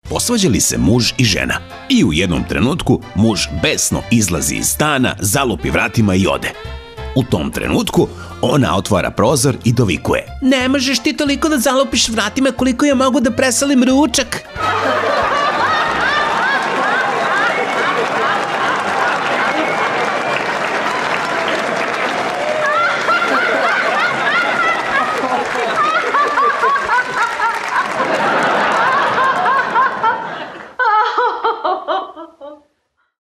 Posvađali se muž i žena i u jednom trenutku muž besno izlazi iz stana, zalupi vratima i ode. U tom trenutku ona otvara prozor i dovikuje: "Ne možeš ti toliko da zalupiš vratima koliko ja mogu da presalim ručak."